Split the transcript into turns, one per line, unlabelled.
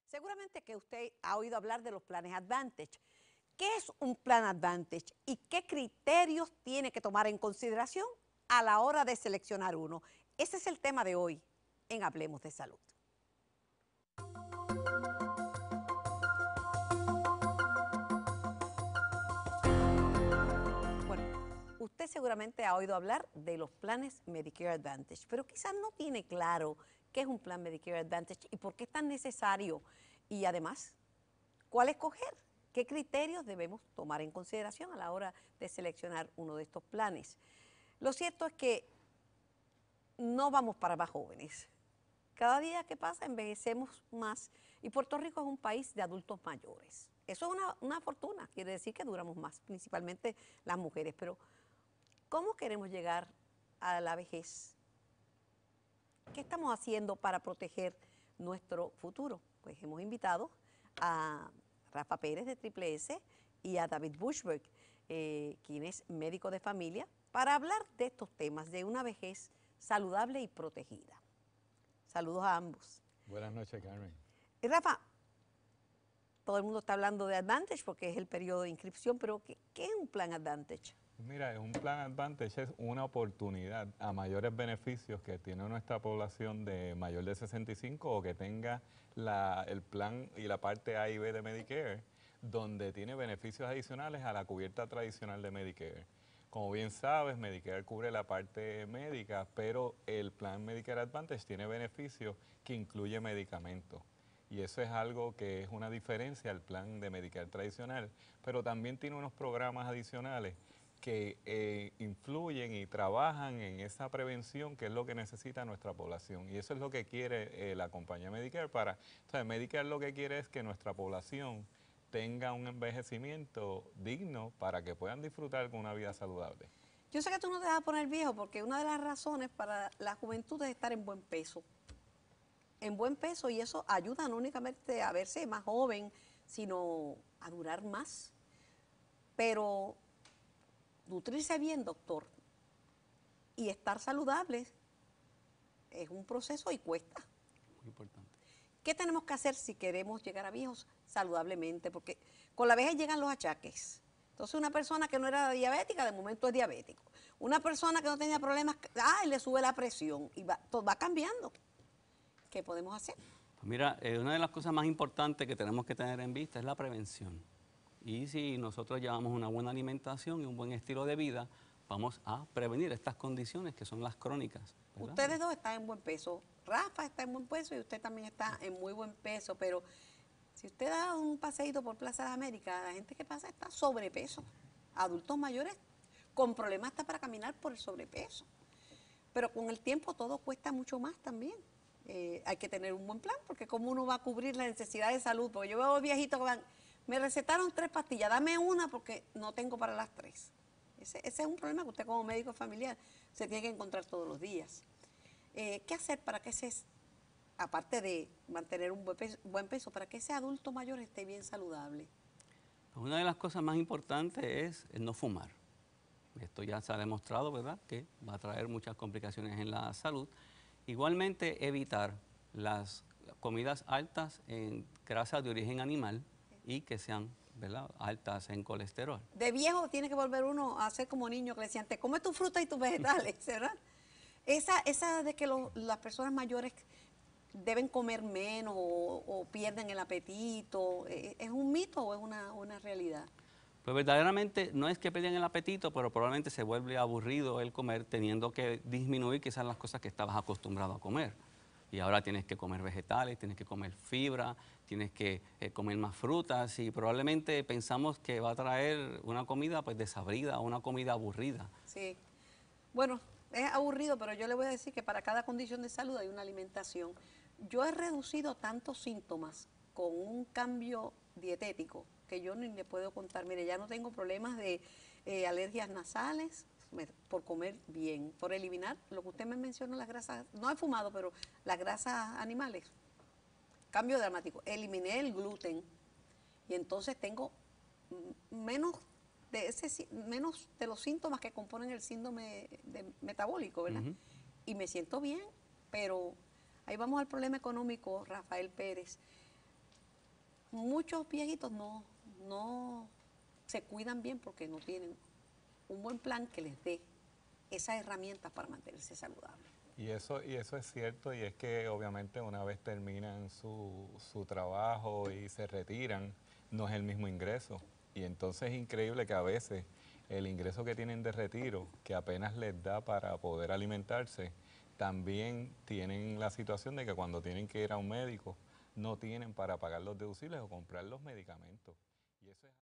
Seguramente que usted ha oído hablar de los planes Advantage. ¿Qué es un plan Advantage y qué criterios tiene que tomar en consideración a la hora de seleccionar uno? Ese es el tema de hoy en Hablemos de Salud. Bueno, usted seguramente ha oído hablar de los planes Medicare Advantage, pero quizás no tiene claro qué es un plan Medicare Advantage y por qué es tan necesario. Y además, ¿cuál escoger? ¿Qué criterios debemos tomar en consideración a la hora de seleccionar uno de estos planes? Lo cierto es que no vamos para más jóvenes. Cada día que pasa envejecemos más y Puerto Rico es un país de adultos mayores. Eso es una fortuna, quiere decir que duramos más, principalmente las mujeres. Pero, ¿cómo queremos llegar a la vejez? ¿Qué estamos haciendo para proteger nuestro futuro? Pues hemos invitado a Rafa Pérez de Triple S y a David Bushberg, quien es médico de familia, para hablar de estos temas, de una vejez saludable y protegida. Saludos a ambos.
Buenas noches, Carmen.
Rafa, todo el mundo está hablando de Advantage porque es el periodo de inscripción, pero ¿qué es un plan Advantage?
Mira, un plan Advantage es una oportunidad a mayores beneficios que tiene nuestra población de mayor de 65 o que tenga el plan y la parte A y B de Medicare, donde tiene beneficios adicionales a la cubierta tradicional de Medicare. Como bien sabes, Medicare cubre la parte médica, pero el plan Medicare Advantage tiene beneficios que incluye medicamentos. Y eso es algo que es una diferencia al plan de Medicare tradicional, pero también tiene unos programas adicionales que influyen y trabajan en esa prevención, que es lo que necesita nuestra población. Y eso es lo que quiere la compañía Medicare para... Entonces, Medicare lo que quiere es que nuestra población tenga un envejecimiento digno para que puedan disfrutar con una vida saludable.
Yo sé que tú no te vas a poner viejo porque una de las razones para la juventud es estar en buen peso. En buen peso, y eso ayuda no únicamente a verse más joven, sino a durar más. Pero nutrirse bien, doctor, y estar saludable es un proceso y cuesta.
Muy importante.
¿Qué tenemos que hacer si queremos llegar a viejos saludablemente? Porque con la vejez llegan los achaques. Entonces, una persona que no era diabética, de momento es diabético. Una persona que no tenía problemas, le sube la presión y todo va cambiando. ¿Qué podemos hacer?
Pues mira, una de las cosas más importantes que tenemos que tener en vista es la prevención. Y si nosotros llevamos una buena alimentación y un buen estilo de vida, vamos a prevenir estas condiciones que son las crónicas, ¿verdad?
Ustedes dos están en buen peso. Rafa está en buen peso y usted también está en muy buen peso, pero si usted da un paseíto por Plaza de América, la gente que pasa está sobrepeso. Adultos mayores con problemas hasta para caminar por el sobrepeso. Pero con el tiempo todo cuesta mucho más también. Hay que tener un buen plan, porque como uno va a cubrir la necesidad de salud, porque yo veo viejitos que van, me recetaron 3 pastillas, dame una porque no tengo para las 3. Ese es un problema que usted como médico familiar se tiene que encontrar todos los días. ¿Qué hacer para que aparte de mantener un buen peso, para que ese adulto mayor esté bien saludable?
Pues una de las cosas más importantes es el no fumar. Esto ya se ha demostrado, ¿verdad?, que va a traer muchas complicaciones en la salud. Igualmente, evitar las comidas altas en grasas de origen animal y que sean, ¿verdad?, altas en colesterol.
De viejo tiene que volver uno a ser como niño que le decían, te come tu fruta y tus vegetales, ¿verdad? Esa de que las personas mayores deben comer menos o pierden el apetito, ¿es un mito o es una realidad?
Pues verdaderamente no es que pierdan el apetito, pero probablemente se vuelve aburrido el comer teniendo que disminuir quizás las cosas que estabas acostumbrado a comer. Y ahora tienes que comer vegetales, tienes que comer fibra, tienes que comer más frutas y probablemente pensamos que va a traer una comida pues desabrida, una comida aburrida.
Sí. Bueno, es aburrido, pero yo le voy a decir que para cada condición de salud hay una alimentación. Yo he reducido tantos síntomas con un cambio dietético que yo ni le puedo contar. Mire, ya no tengo problemas de alergias nasales por comer bien, por eliminar lo que usted me mencionó, las grasas. No he fumado, pero las grasas animales. Cambio dramático. Eliminé el gluten y entonces tengo menos menos de los síntomas que componen el síndrome metabólico, ¿verdad? Y me siento bien, pero ahí vamos al problema económico, Rafael Pérez. muchos viejitos no se cuidan bien porque no tienen un buen plan que les dé esas herramientas para mantenerse saludables.
Y eso es cierto, y es que obviamente una vez terminan su trabajo y se retiran, no es el mismo ingreso. Y entonces es increíble que a veces el ingreso que tienen de retiro, que apenas les da para poder alimentarse, también tienen la situación de que cuando tienen que ir a un médico, no tienen para pagar los deducibles o comprar los medicamentos. Y eso es